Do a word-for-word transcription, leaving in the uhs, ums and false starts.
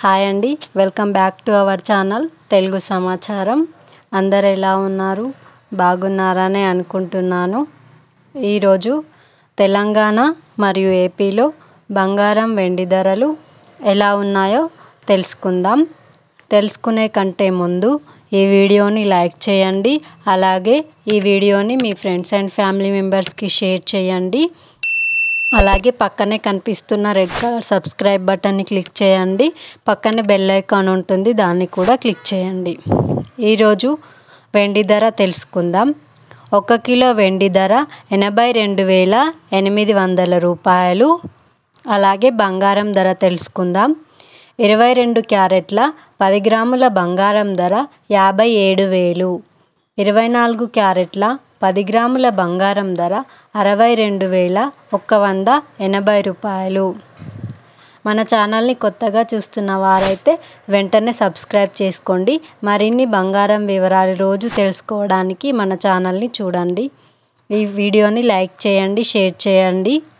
Hi అండి, welcome back to our channel Telugu సమాచారం. అందరు ఎలా ఉన్నారు? బాగున్నారని అనుకుంటున్నాను. ఈరోజు తెలంగాణ మరియు ఏపీలో బంగారం వెండి ధరలు ఎలా ఉన్నాయో తెలుసుకుందాం. తెలుసుకునే కంటే ముందు ఈ వీడియోని లైక్ చేయండి. అలాగే ఈ వీడియోని మీ ఫ్రెండ్స్ అండ్ ఫ్యామిలీ మెంబర్స్కి షేర్ చేయండి. అలాగే పక్కనే కనిపిస్తున్న రెడ్ కలర్ సబ్స్క్రైబ్ బటన్ని క్లిక్ చేయండి. పక్కనే బెల్ ఐకాన్ ఉంటుంది, దాన్ని కూడా క్లిక్ చేయండి. ఈరోజు వెండి ధర తెలుసుకుందాం. ఒక కిలో వెండి ధర ఎనభై రెండు వేల ఎనిమిది వందల రూపాయలు. అలాగే బంగారం ధర తెలుసుకుందాం. ఇరవై రెండు క్యారెట్ల పది గ్రాముల బంగారం ధర యాభై ఏడు వేలు. ఇరవై నాలుగు క్యారెట్ల పది గ్రాముల బంగారం ధర అరవై రెండు వేల ఒక్క వంద ఎనభై రూపాయలు. మన ఛానల్ని కొత్తగా చూస్తున్న వారైతే వెంటనే సబ్స్క్రైబ్ చేసుకోండి. మరిన్ని బంగారం వివరాలు రోజు తెలుసుకోవడానికి మన ఛానల్ని చూడండి. ఈ వీడియోని లైక్ చేయండి, షేర్ చేయండి.